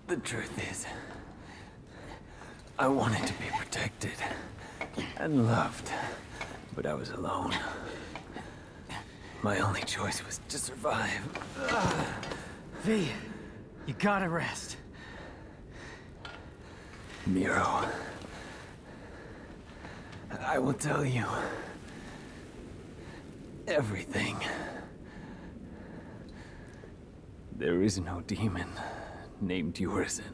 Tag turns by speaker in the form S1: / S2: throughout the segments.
S1: The truth is, I wanted to be protected and loved, but I was alone. My only choice was to survive.
S2: V, you gotta rest.
S1: Nero, I will tell you everything. There is no demon named Urizen.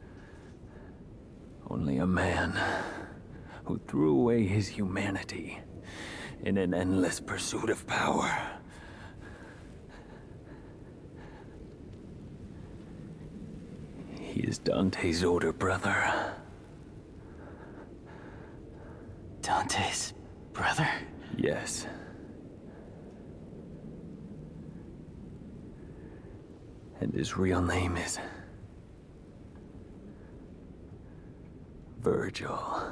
S1: Only a man who threw away his humanity in an endless pursuit of power. He is Dante's older brother.
S2: Dante's brother?
S1: Yes. And his real name is Virgil.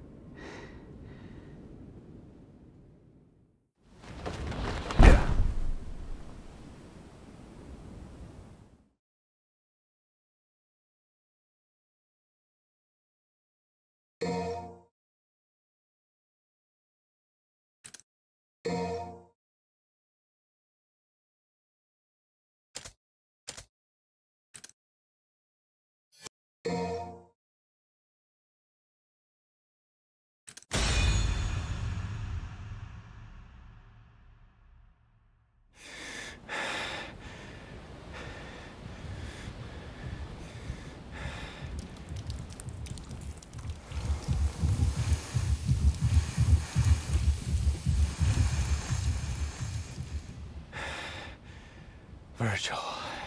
S1: Virgil.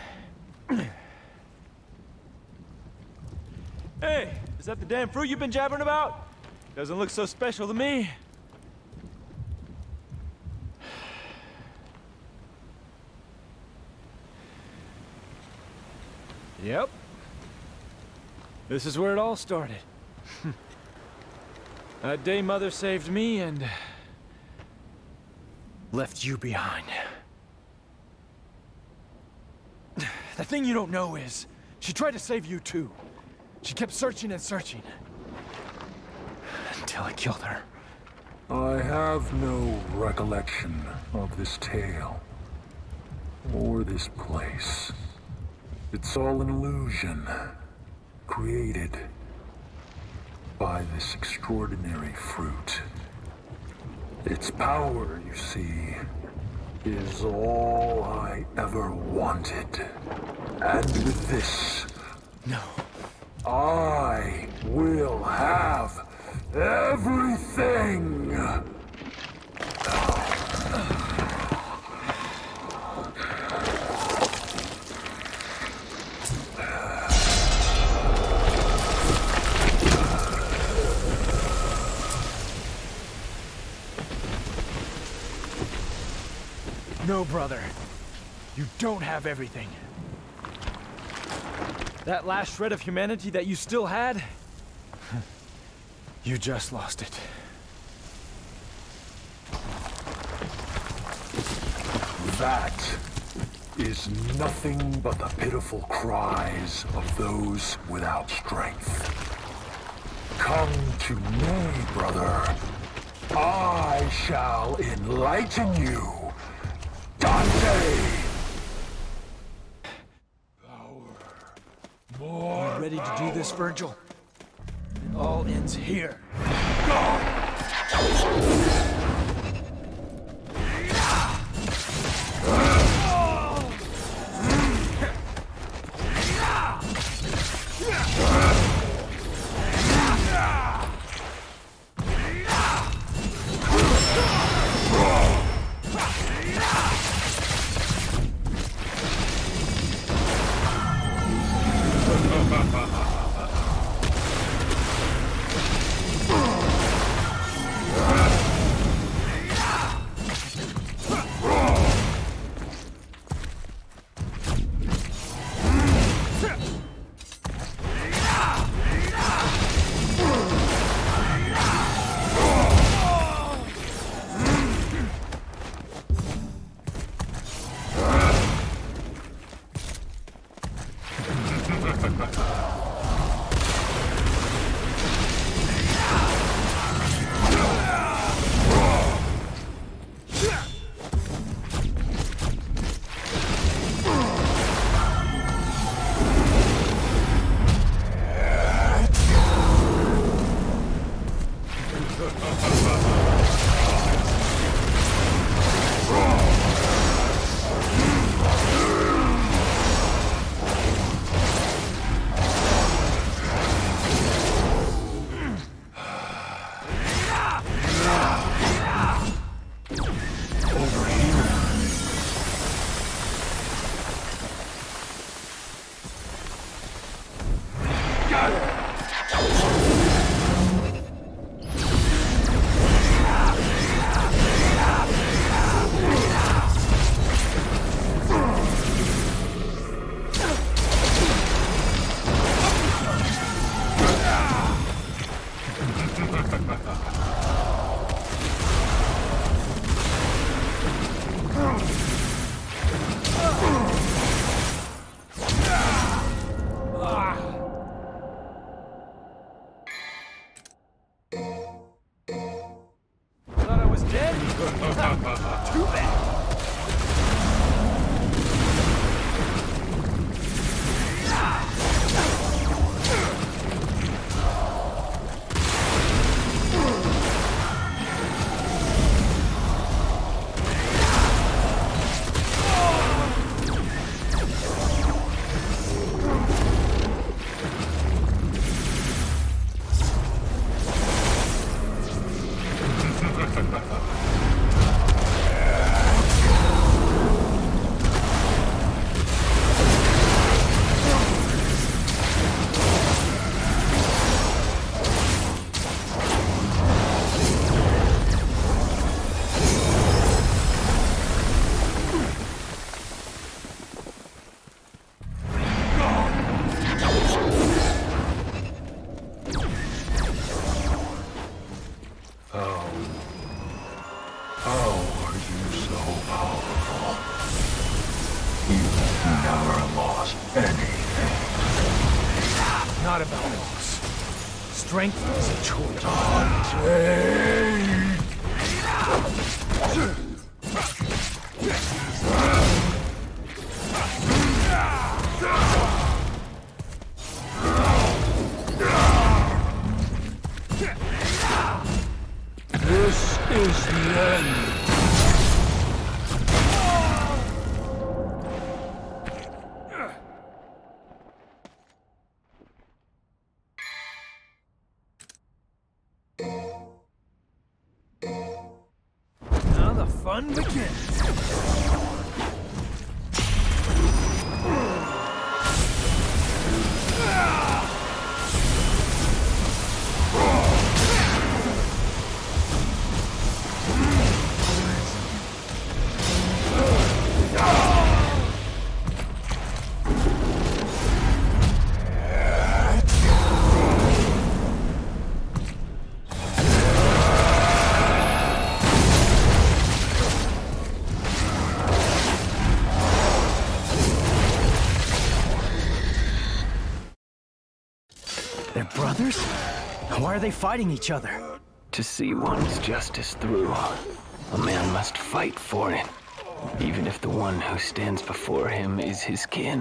S3: Hey, is that the damn fruit you've been jabbering about? Doesn't look so special to me. Yep. This is where it all started. That day Mother saved me and left you behind. The thing you don't know is, she tried to save you too. She kept searching and searching. Until I killed her.
S4: I have no recollection of this tale. Or this place. It's all an illusion. Created by this extraordinary fruit. Its power, you see, is all I ever wanted. And with this,
S3: No.
S4: I will have everything!
S3: No, brother. You don't have everything. That last shred of humanity that you still had, you just lost it.
S4: That is nothing but the pitiful cries of those without strength. Come to me, brother. I shall enlighten you. Dante!
S3: Are you ready to do this, Virgil? It all ends here. not about loss. Strength is a choice.
S4: This is the end.
S3: Now the fun begins.
S2: They're brothers? Why are they fighting each other?
S1: To see one's justice through, a man must fight for it, even if the one who stands before him is his kin.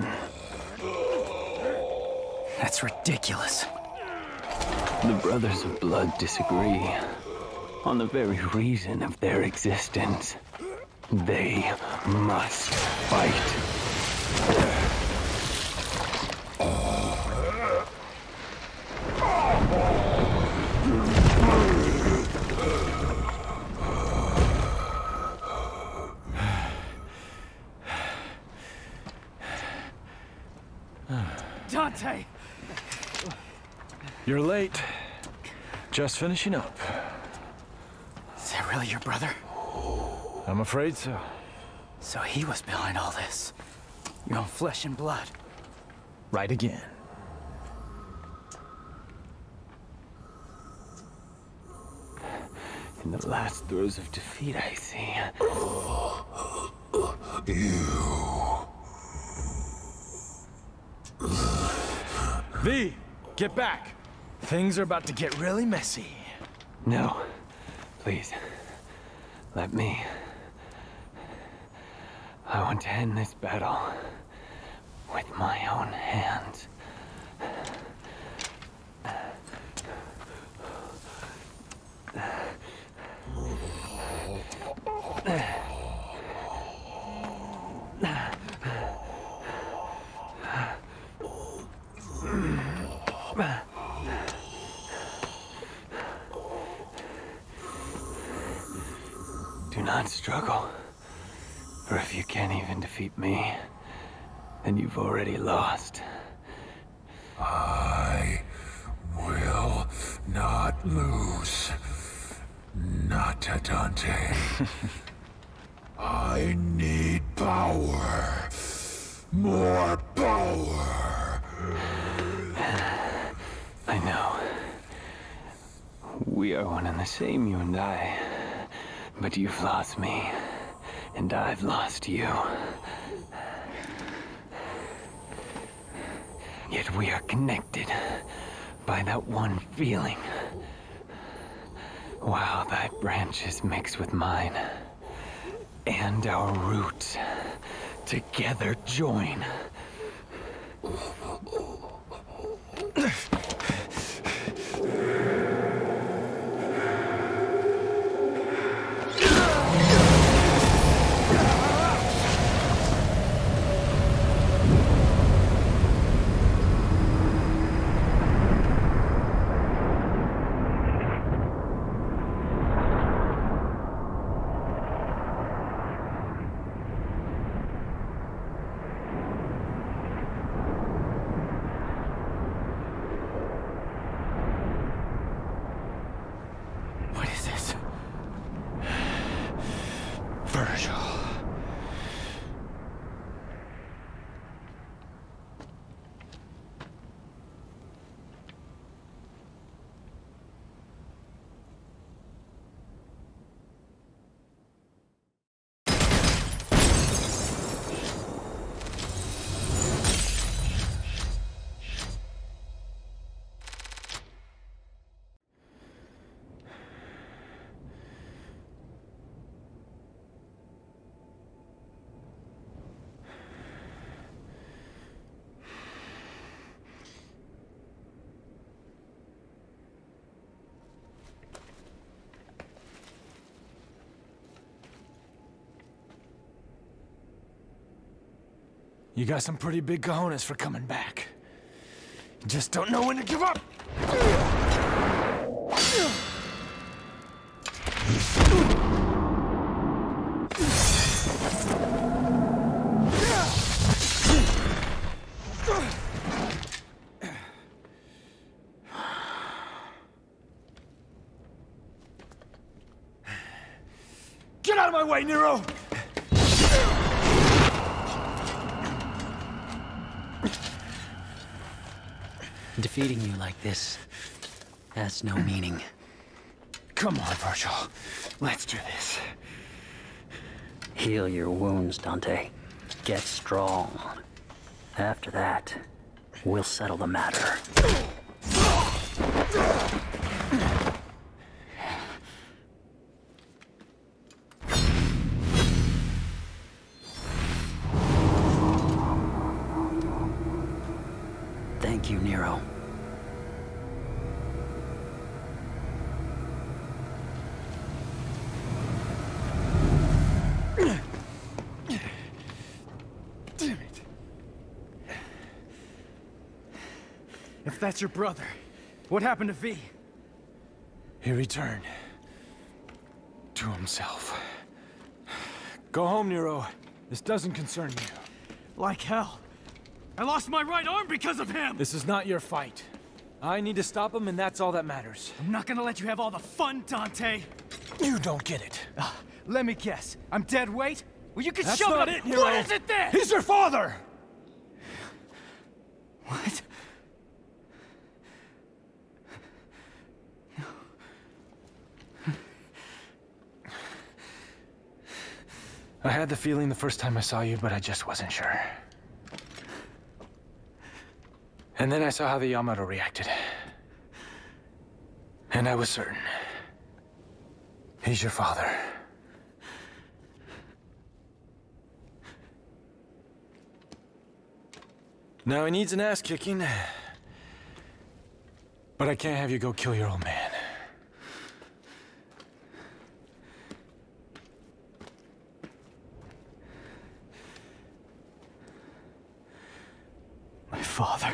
S2: That's ridiculous.
S1: The brothers of blood disagree on the very reason of their existence. They must fight.
S2: Dante!
S3: You're late. Just finishing up.
S2: Is that really your brother?
S3: I'm afraid so.
S2: So he was behind all this. Your own flesh and blood.
S3: Right again.
S1: In the last throes of defeat, I see.
S3: V, get back. Things are about to get really messy.
S1: No. Please. Let me. I want to end this battle with my own hands. Do not struggle, for if you can't even defeat me, then you've already lost.
S4: I will not lose. Not to Dante. I need power. More power.
S1: I know. We are one and the same, you and I. But you've lost me, and I've lost you. Yet we are connected by that one feeling. While thy branches mix with mine, and our roots together join.
S3: You got some pretty big cojones for coming back. You just don't know when to give up! Get out of my way, Nero!
S2: Defeating you like this has no meaning.
S3: Come on, Virgil. Let's do this.
S2: Heal your wounds, Dante. Get strong. After that, we'll settle the matter. Thank you, Nero.
S3: Damn it. If that's your brother, what happened to V? He returned to himself. Go home, Nero. This doesn't concern you.
S5: Like hell. I lost my right arm because of him!
S3: This is not your fight. I need to stop him, and that's all that matters.
S5: I'm not gonna let you have all the fun, Dante!
S3: You don't get it.
S5: Let me guess. I'm dead weight? Well, you can
S3: That's
S5: shove
S3: not
S5: it
S3: it,
S5: up.
S3: Nero.
S5: What is it then?
S3: He's your father!
S5: What?
S3: I had the feeling the first time I saw you, but I just wasn't sure. And then I saw how the Yamato reacted. And I was certain. He's your father. Now he needs an ass kicking. But I can't have you go kill your old man.
S5: My father.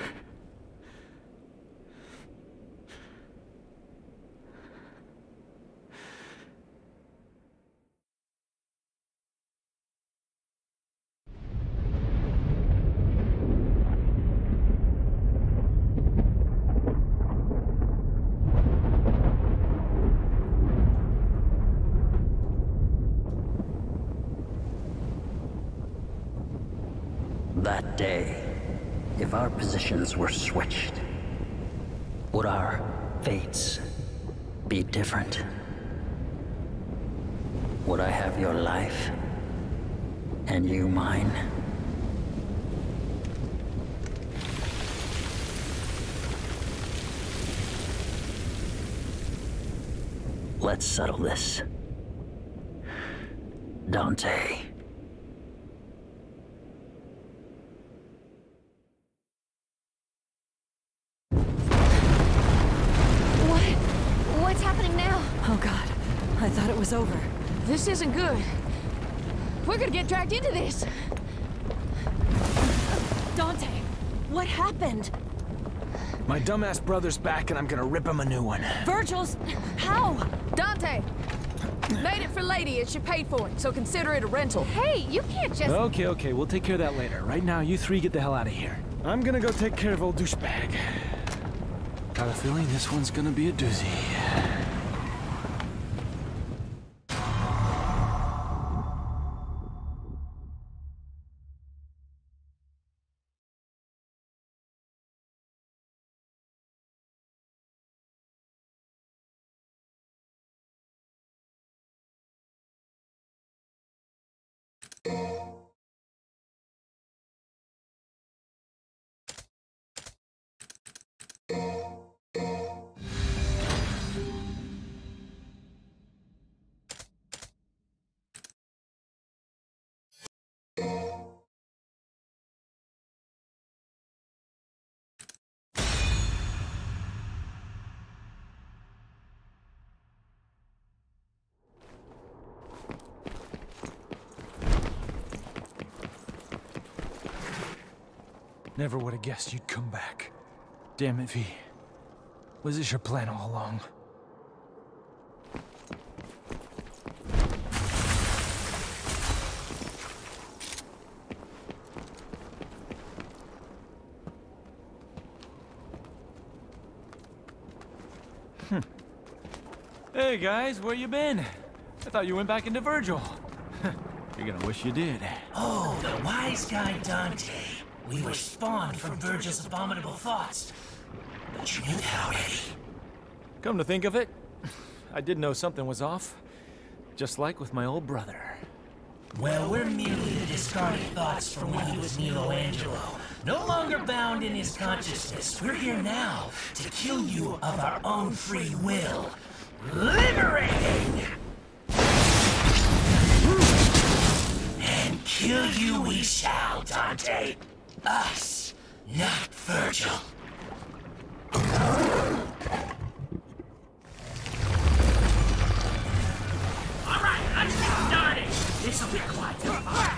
S2: That day, if our positions were switched, would our fates be different? Would I have your life, and you mine? Let's settle this. Dante.
S6: What's happening now?
S7: Oh God, I thought it was over.
S6: This isn't good. We're gonna get dragged into this.
S7: Dante, what happened?
S3: My dumbass brother's back and I'm gonna rip him a new one.
S7: Virgil's... how?
S6: Dante! Made it for Lady and she paid for it, so consider it a rental. Hey, you can't just...
S3: Okay, we'll take care of that later. Right now, you three get the hell out of here. I'm gonna go take care of old douchebag. Got a feeling this one's gonna be a doozy. Never would have guessed you'd come back. Damn it, V. Was this your plan all along? Hey guys, where you been? I thought you went back into Virgil. You're gonna wish you did.
S8: Oh, the wise guy Dante. We were spawned from Virgil's abominable thoughts. But you knew that already.
S3: Come to think of it, I did know something was off. Just like with my old brother.
S8: Well, we're merely the discarded thoughts from when he was Angelo. No longer bound in his consciousness. We're here now to kill you of our own free will. Liberating! And kill you we shall, Dante. Us, not Virgil. Alright, let's get started. This'll be quite a fun.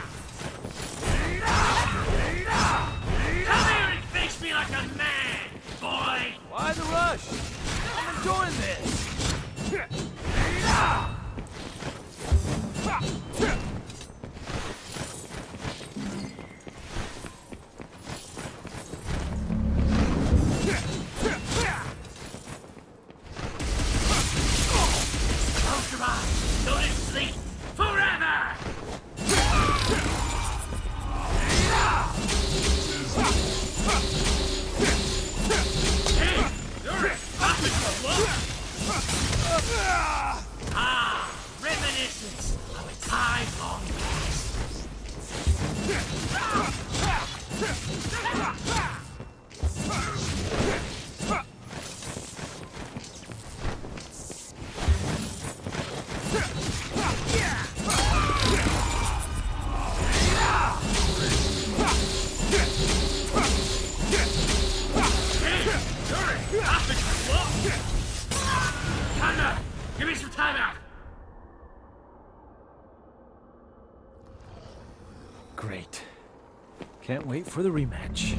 S8: Come here and face me like a man, boy!
S3: Why the rush? I'm enjoying this.
S8: Close your eyes. Go to sleep forever! Hey, you're a look! Ah, reminiscence of a time long past. Give me some time out!
S3: Great. Can't wait for the rematch.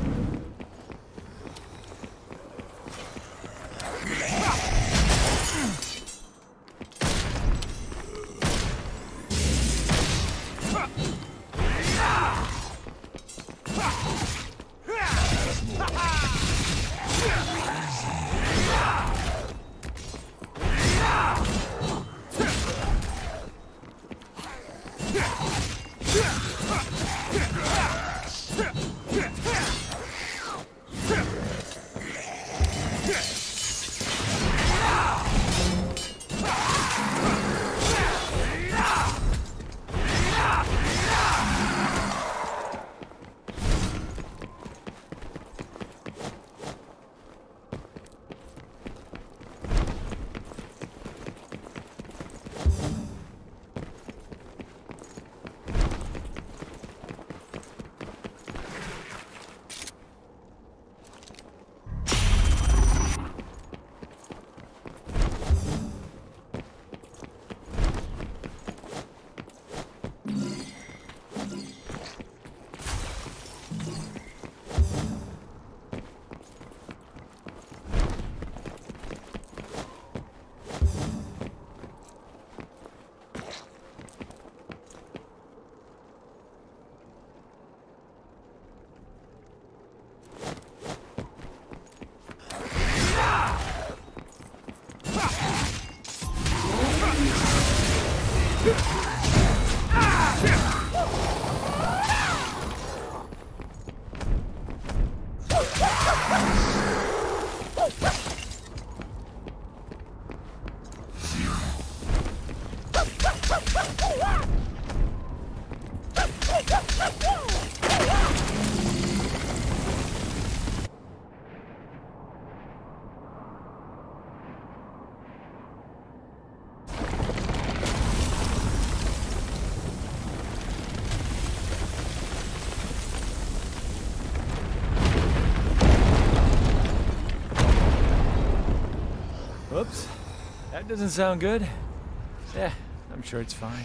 S3: Whoops. That doesn't sound good. Yeah, I'm sure it's fine.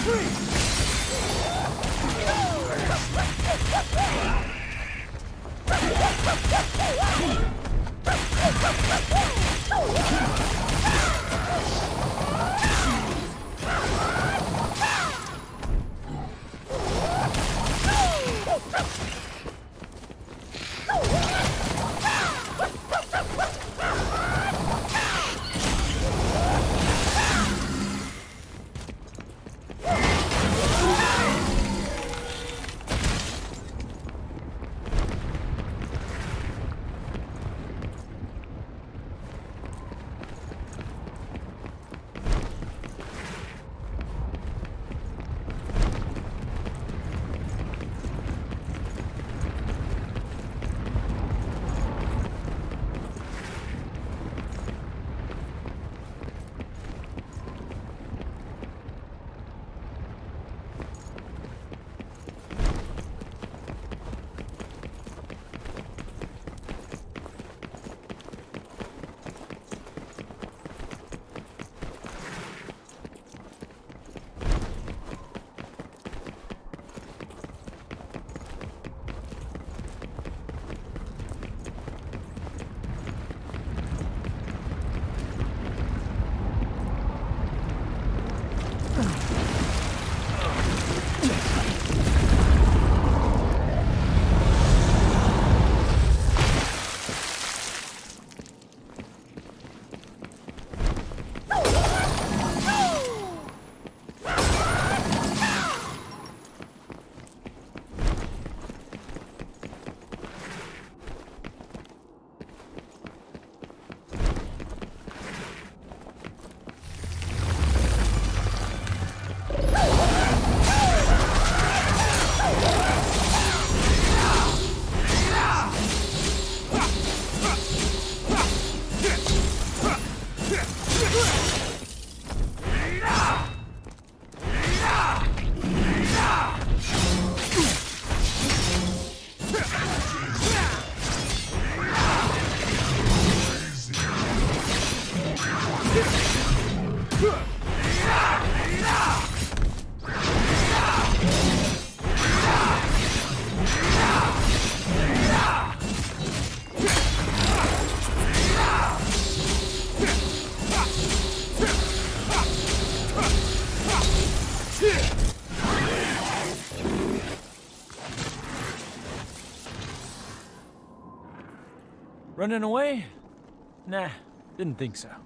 S3: Running away? Nah, didn't think so.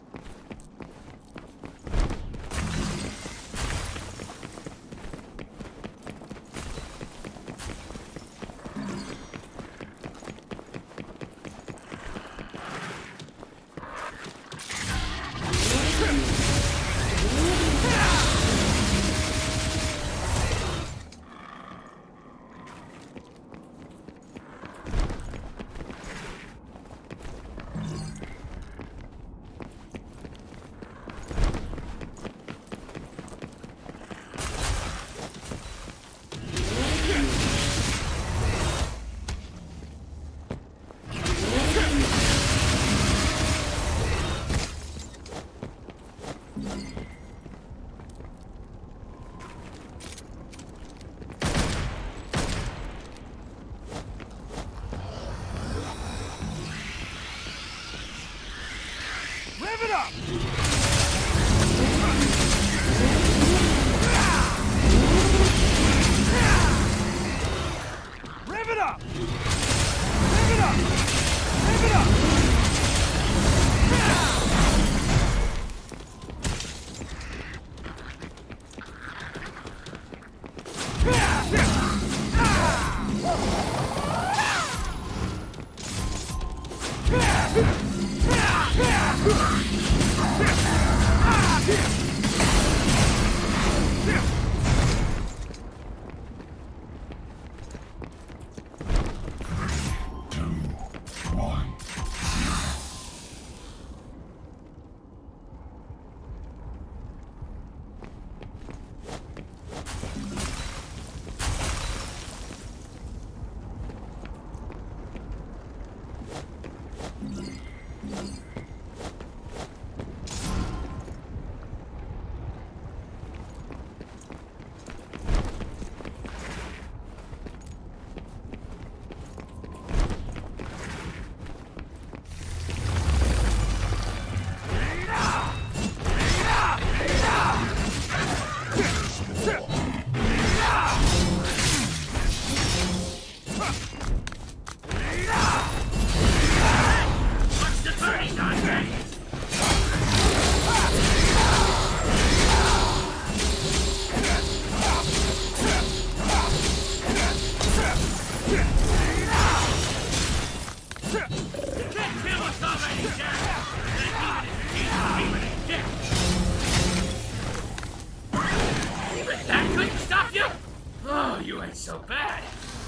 S8: ain't so bad.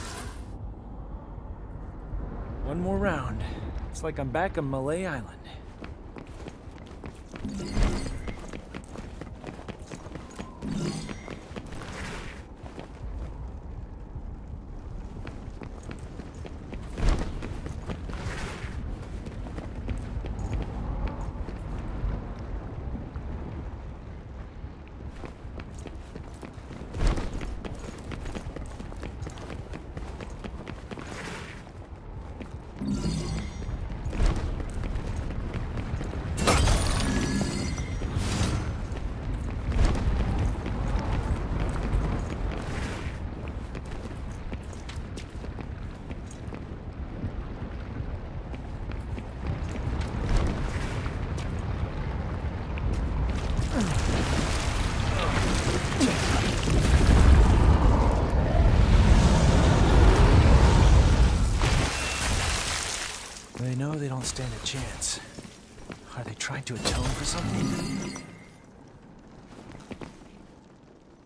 S3: One more round. It's like I'm back on Malay Island. They know they don't stand a chance. Are they trying to atone for something?